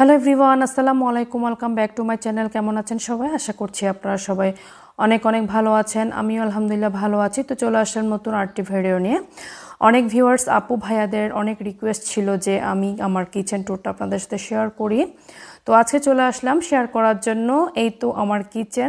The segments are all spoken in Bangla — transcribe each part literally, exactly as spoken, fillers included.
হ্যালো এভরিওয়ান, আসসালামু আলাইকুম। Welcome back to my channel. কেমন আছেন সবাই? আশা করছি আপনারা সবাই অনেক অনেক ভালো আছেন। আমিও আলহামদুলিল্লাহ ভালো আছি। তো চলে আসলাম নতুন আরেকটি ভিডিও নিয়ে। অনেক ভিউয়ার্স আপু ভাইয়াদের অনেক রিকোয়েস্ট ছিল যে আমি আমার কিচেন ট্যুরটা আপনাদের সাথে শেয়ার করি। তো আজকে চলে আসলাম শেয়ার করার জন্য। এই তো আমার কিচেন।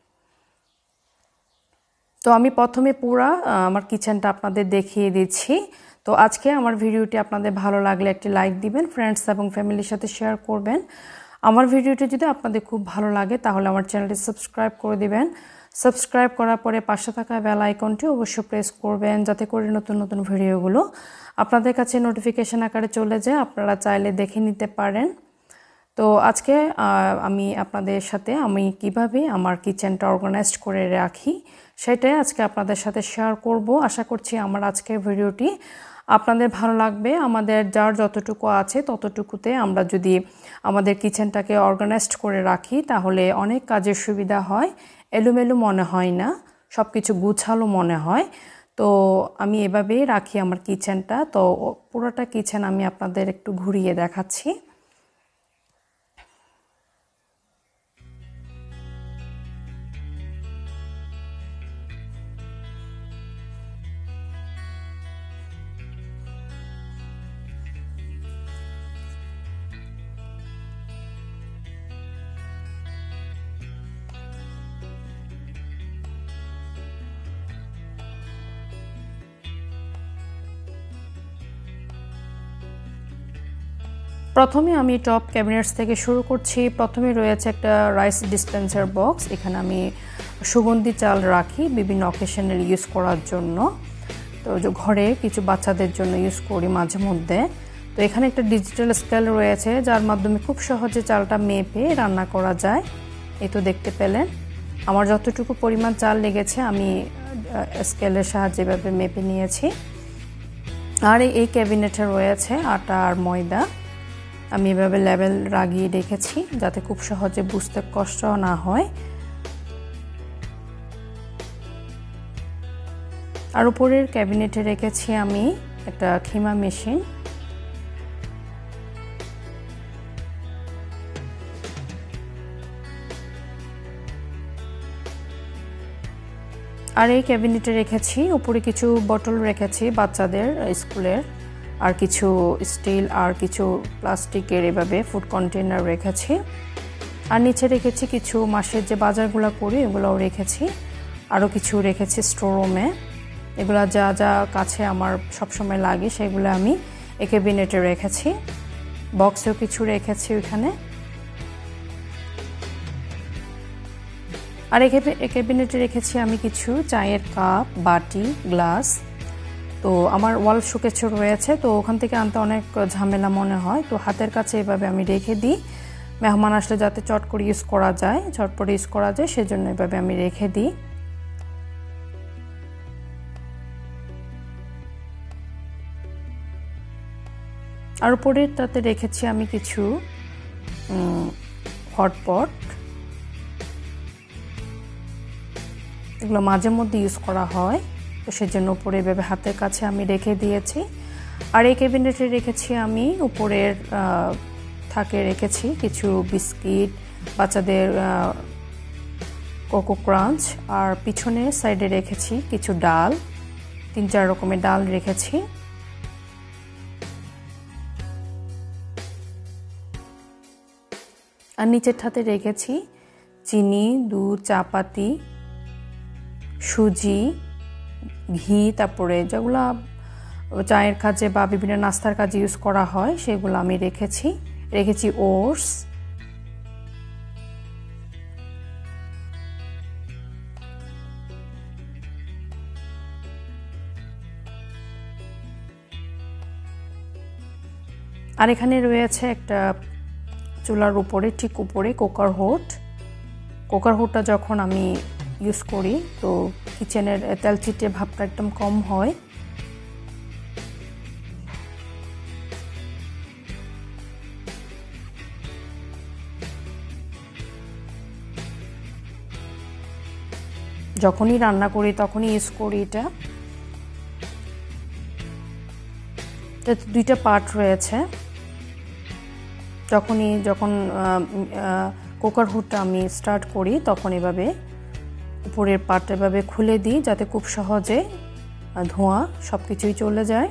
তো আমি প্রথমে পুরা আমার কিচেনটা আপনাদের দেখিয়ে দিচ্ছি। তো আজকে আমার ভিডিওটি আপনাদের ভালো লাগলে একটি লাইক দিবেন, ফ্রেন্ডস এবং ফ্যামিলির সাথে শেয়ার করবেন। আমার ভিডিওটি যদি আপনাদের খুব ভালো লাগে তাহলে আমার চ্যানেলটি সাবস্ক্রাইব করে দিবেন। সাবস্ক্রাইব করার পরে পাশে থাকা বেল আইকনটি অবশ্যই প্রেস করবেন, যাতে করে নতুন নতুন ভিডিওগুলো আপনাদের কাছে নোটিফিকেশন আকারে চলে যায়, আপনারা চাইলে দেখে নিতে পারেন। তো আজকে আমি আপনাদের সাথে আমি কিভাবে আমার কিচেনটা অর্গানাইজড করে রাখি সেটাই আজকে আপনাদের সাথে শেয়ার করব। আশা করছি আমার আজকের ভিডিওটি আপনাদের ভালো লাগবে। আমাদের যার যতটুকু আছে ততটুকুতে আমরা যদি আমাদের কিচেনটাকে অর্গানাইজড করে রাখি তাহলে অনেক কাজের সুবিধা হয়, এলোমেলো মনে হয় না, সব কিছু গুছালো মনে হয়। তো আমি এভাবেই রাখি আমার কিচেনটা। তো পুরোটা কিচেন আমি আপনাদের একটু ঘুরিয়ে দেখাচ্ছি। প্রথমে আমি টপ ক্যাবিনেটস থেকে শুরু করছি। প্রথমে রয়েছে একটা রাইস ডিসপেন্সার বক্স। এখানে আমি সুগন্ধি চাল রাখি বিভিন্ন অকেশনের ইউজ করার জন্য। তো যে ঘরে কিছু বাচ্চাদের জন্য ইউজ করি মাঝে মধ্যে। তো এখানে একটা ডিজিটাল স্কেল রয়েছে যার মাধ্যমে খুব সহজে চালটা মেপে রান্না করা যায়। এই তো দেখতে পেলেন আমার যতটুকু পরিমাণ চাল লেগেছে আমি স্কেলের সাহায্যে এভাবে মেপে নিয়েছি। আর এই ক্যাবিনেটে রয়েছে আটা আর ময়দা। আমি এভাবে লেবেল লাগিয়ে রেখেছি যাতে খুব সহজে বুঝতে কষ্ট না হয়। আর উপরের ক্যাবিনেটে রেখেছি আমি একটা খিমা মেশিন। আর এই ক্যাবিনেটে রেখেছি উপরে কিছু বোতল রেখেছি বাচ্চাদের স্কুলের, আর কিছু স্টিল আর কিছু প্লাস্টিকের এভাবে ফুড কন্টেনার রেখেছি। আর নিচে রেখেছি কিছু মাসের যে বাজারগুলো করি এগুলোও রেখেছি। আরও কিছু রেখেছি স্টোর রুমে। এগুলো যা যা কাছে আমার সবসময় লাগে সেগুলো আমি এই ক্যাবিনেটে রেখেছি। বক্সেও কিছু রেখেছি ওইখানে। আর এই ক্যাবিনেটে রেখেছি আমি কিছু চায়ের কাপ, বাটি, গ্লাস। তো আমার ওয়াল শোকেস রয়েছে, তো ওখান থেকে আনতে অনেক ঝামেলা মনে হয়, তো হাতের কাছে এভাবে আমি রেখে দিই। মেহমান আসলে যাতে চট করে ইউজ করা যায় ঝটপট ইউজ করা যায় সেজন্য এভাবে আমি রেখে দিই। আর উপরের তাতে রেখেছি আমি কিছু হটপট। এগুলো মাঝে মধ্যে ইউজ করা হয়, তো সেজন্য উপরে এভাবে হাতের কাছে আমি রেখে দিয়েছি। আর এই ক্যাবিনেটে রেখেছি আমি উপরের থাকে রেখেছি কিছু বিস্কিট, বাচ্চাদের কোকো ক্রাঞ্চ। আর পিছনের সাইডে রেখেছি কিছু ডাল, তিন চার রকমের ডাল রেখেছি। আর নিচের ঠাতে রেখেছি চিনি, দুধ, চাপাতি, সুজি, ঘি, তারপরে যেগুলো চায়ের কাজে বা বিভিন্ন নাস্তার কাজে ইউজ করা হয় সেগুলো আমি রেখেছি। রেখেছি ওটস। আর এখানে রয়েছে একটা চুলার উপরে ঠিক উপরে কুকার হোড। কুকার হোডটা যখন আমি ইউজ করি তো কিচেনের তেলচিটে ভাবটা একদম কম হয়। যখনই রান্না করি তখনই ইউজ করি এটা। দুইটা পার্ট রয়েছে। যখনই যখন কুকার হুডটা আমি স্টার্ট করি তখন এভাবে উপরের পার্ট এভাবে খুলে দিই যাতে খুব সহজে ধোঁয়া সব কিছুই চলে যায়।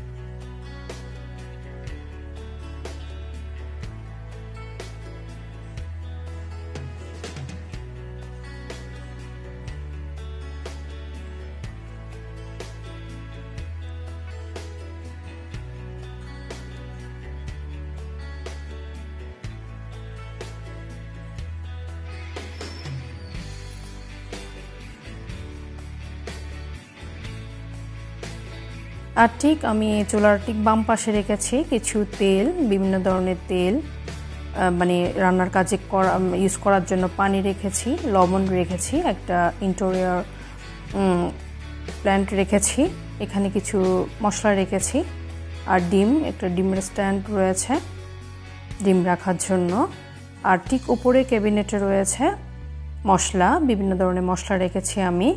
আর ঠিক আমি চুলার ঠিক বাম পাশে রেখেছি কিছু তেল, বিভিন্ন ধরনের তেল, মানে রান্নার কাজে করা ইউজ করার জন্য পানি রেখেছি, লবণ রেখেছি, একটা ইন্টেরিয়র প্ল্যান্ট রেখেছি, এখানে কিছু মশলা রেখেছি, আর ডিম, একটা ডিমের স্ট্যান্ড রয়েছে ডিম রাখার জন্য। আর ঠিক উপরে ক্যাবিনেটে রয়েছে মশলা, বিভিন্ন ধরনের মশলা রেখেছি আমি।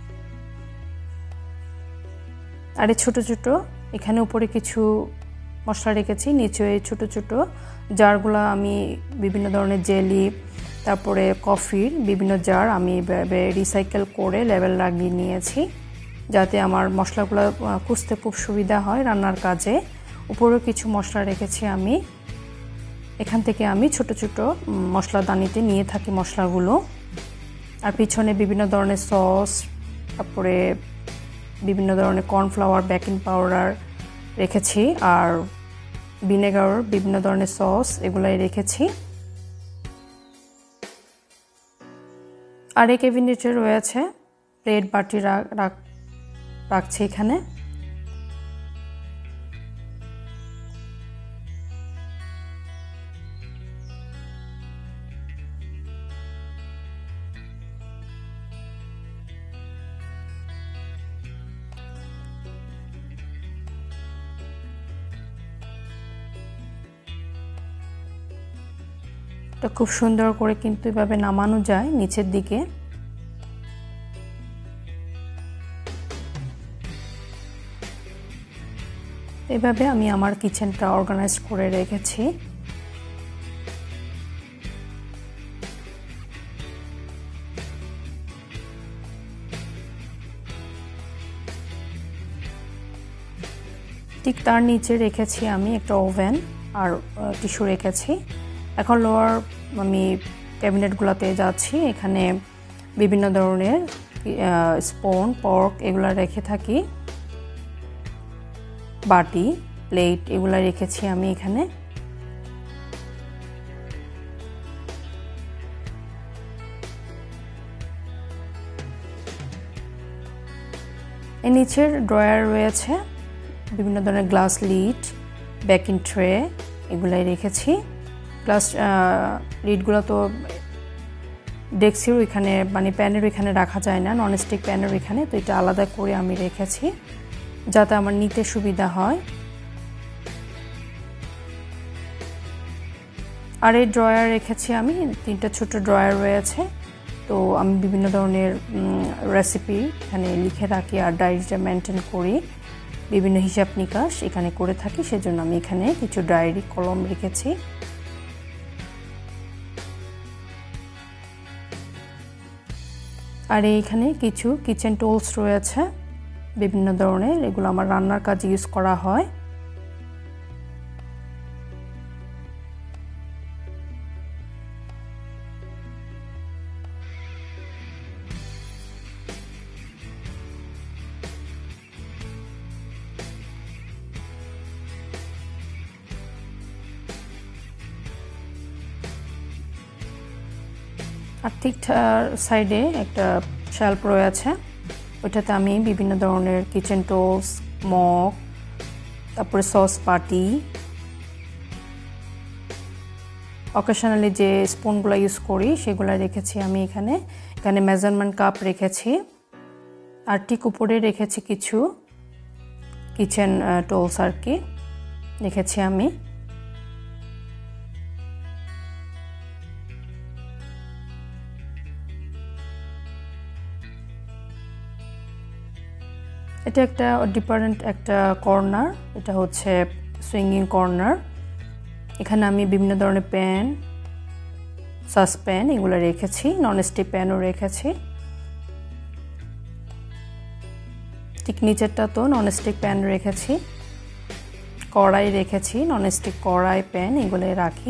আর এই ছোটো ছোটো এখানে উপরে কিছু মশলা রেখেছি, নিচে এই ছোটো ছোটো জারগুলো আমি বিভিন্ন ধরনের জেলি, তারপরে কফির বিভিন্ন জার আমি রিসাইকেল করে লেবেল লাগিয়ে নিয়েছি যাতে আমার মশলাগুলো খুঁজতে খুব সুবিধা হয় রান্নার কাজে। উপরেও কিছু মশলা রেখেছি আমি, এখান থেকে আমি ছোট ছোট মশলাদানিতে নিয়ে থাকি মশলাগুলো। আর পিছনে বিভিন্ন ধরনের সস, তারপরে বিভিন্ন ধরনের কর্নফ্লাওয়ার, বেকিং পাউডার রেখেছি, আর ভিনেগার, বিভিন্ন ধরনের সস এগুলাই রেখেছি। আর এই ক্যাবিনেটে রয়েছে প্লেট বাটি রাখছি এখানে। এটা খুব সুন্দর করে কিন্তু এভাবে নামানো যায় নিচের দিকে। এভাবে আমি আমার কিচেনটা অর্গানাইজ করে রেখেছি। ঠিক তার নিচে রেখেছি আমি একটা ওভেন আর টিস্যু রেখেছি। এখন লোয়ার আমি ক্যাবিনেটগুলোতে যাচ্ছি, এখানে বিভিন্ন ধরনের স্পুন, ফর্ক এগুলো রেখে থাকি, বাটি, প্লেট এগুলো রেখেছি আমি এখানে। এর নিচের ড্রয়ার রয়েছে বিভিন্ন ধরনের গ্লাস লিড, বেকিং ট্রে এগুলাই রেখেছি। গ্লাস লিডগুলো তো ডেক্সির এখানে মানে প্যানের এখানে রাখা যায় না, ননস্টিক প্যানের এখানে, তো এটা আলাদা করে আমি রেখেছি যাতে আমার নিতে সুবিধা হয়। আর এই ড্রয়ার রেখেছি আমি, তিনটা ছোট ড্রয়ার রয়েছে, তো আমি বিভিন্ন ধরনের রেসিপি এখানে লিখে রাখি আর ডায়েরিটা মেনটেন করি, বিভিন্ন হিসাব নিকাশ এখানে করে থাকি, সেজন্য আমি এখানে কিছু ডায়েরি কলম রেখেছি। আর এইখানে কিছু কিচেন টুলস রয়েছে বিভিন্ন ধরনের, এগুলো আমার রান্নার কাজে ইউজ করা হয়। আর ঠিক সাইডে একটা শেলফ রয়েছে, ওইটাতে আমি বিভিন্ন ধরনের কিচেন টুলস, মগ, তারপরে সস পাটি, অকেশনালি যে স্পুনগুলো ইউজ করি সেগুলো রেখেছি আমি এখানে। এখানে মেজারমেন্ট কাপ রেখেছি, আর ঠিক উপরে রেখেছি কিছু কিচেন টুলস আর কি রেখেছি আমি। এটা একটা ডিফারেন্ট একটা কর্নার, এটা হচ্ছে সুইঙ্গিং কর্নার। এখানে আমি বিভিন্ন ধরনের প্যান, সসপ্যান এগুলো রেখেছি, ননস্টিক প্যানও রেখেছি। ঠিক নিচেরটা তো ননস্টিক প্যান রেখেছি, কড়াই রেখেছি, ননস্টিক কড়াই, প্যান এগুলো রাখি।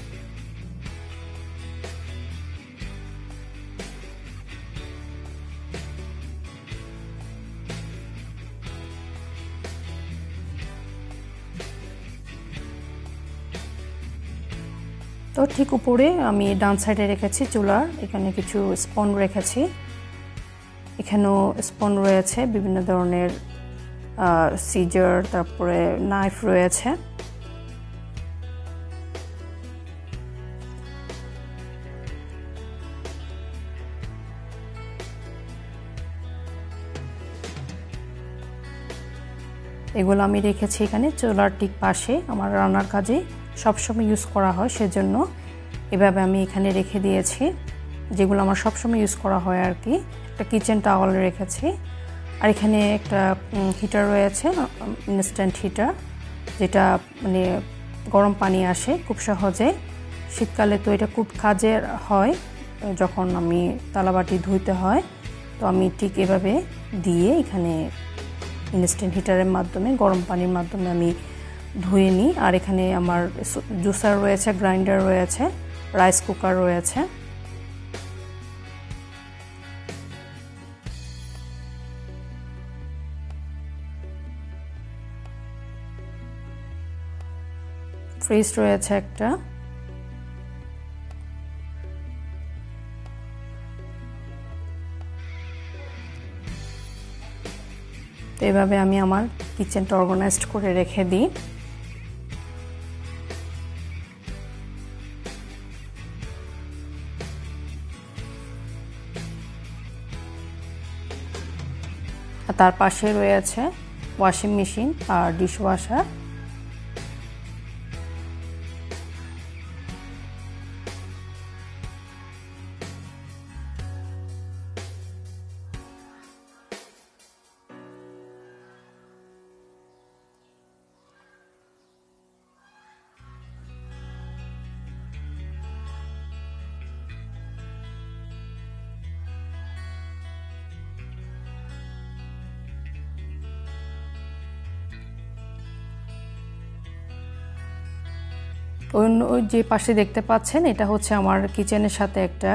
তো ঠিক উপরে আমি ডান সাইডে রেখেছি চুলার, এখানে কিছু স্পুন রেখেছি। এখানেও স্পুন রয়েছে, বিভিন্ন ধরনের সিজার, তারপরে নাইফ রয়েছে। এগুলো আমি রেখেছি এখানে চুলার ঠিক পাশে, আমার রান্নার কাজে সবসময় ইউজ করা হয়, সেজন্য এভাবে আমি এখানে রেখে দিয়েছি, যেগুলো আমার সবসময় ইউজ করা হয় আর কি। একটা কিচেন টাওয়াল রেখেছি, আর এখানে একটা হিটার রয়েছে, ইনস্ট্যান্ট হিটার, যেটা মানে গরম পানি আসে খুব সহজে। শীতকালে তো এটা খুব কাজের হয়, যখন আমি তালাবাটি ধুইতে হয়, তো আমি ঠিক এভাবে দিয়ে এখানে ইনস্ট্যান্ট হিটারের মাধ্যমে গরম পানির মাধ্যমে আমি ধুয়ে নিই। আর এখানে আমার জুসার রয়েছে, গ্রাইন্ডার রয়েছে, রাইস কুকার রয়েছে। ফ্রিজ রয়েছে একটা। তো এভাবে আমি আমার কিচেনটা অর্গানাইজড করে রেখে দিই। তার পাশে রয়েছে ওয়াশিং মেশিন আর ডিশওয়াশার। ওই যে পাশে দেখতে পাচ্ছেন, এটা হচ্ছে আমার কিচেনের সাথে একটা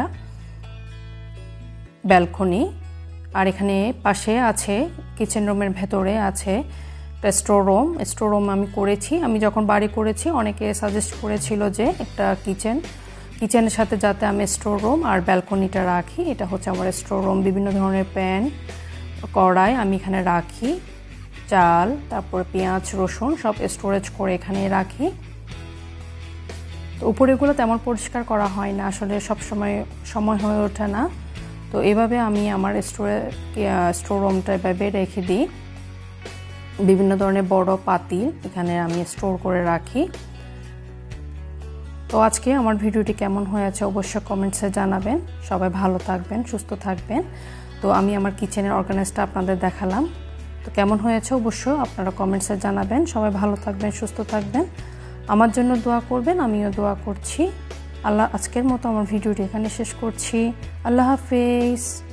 ব্যালকনি। আর এখানে পাশে আছে, কিচেন রুমের ভেতরে আছে একটা স্টোর রুম। স্টোর রুম আমি করেছি, আমি যখন বাড়ি করেছি অনেকে সাজেস্ট করেছিল যে একটা কিচেন কিচেনের সাথে যাতে আমি স্টোর রুম আর ব্যালকনিটা রাখি। এটা হচ্ছে আমার স্টোর রুম, বিভিন্ন ধরনের প্যান, কড়াই আমি এখানে রাখি, চাল, তারপর পেঁয়াজ, রসুন সব স্টোরেজ করে এখানে রাখি। তো উপরেগুলো তেমন পরিষ্কার করা হয় না, আসলে সব সময় সময় হয়ে ওঠে না। তো এভাবে আমি আমার স্টোরে স্টোর রুমটা এভাবে রেখে দিই। বিভিন্ন ধরনের বড় পাতিল এখানে আমি স্টোর করে রাখি। তো আজকে আমার ভিডিওটি কেমন হয়েছে অবশ্যই কমেন্টসে জানাবেন। সবাই ভালো থাকবেন, সুস্থ থাকবেন। তো আমি আমার কিচেনের অর্গানাইজটা আপনাদের দেখালাম। তো কেমন হয়েছে অবশ্যই আপনারা কমেন্টসে জানাবেন। সবাই ভালো থাকবেন, সুস্থ থাকবেন, আমার জন্য দোয়া করবেন, আমিও দোয়া করছি। আল্লাহ, আজকের মতো আমার ভিডিওটি এখানে শেষ করছি। আল্লাহ হাফেজ।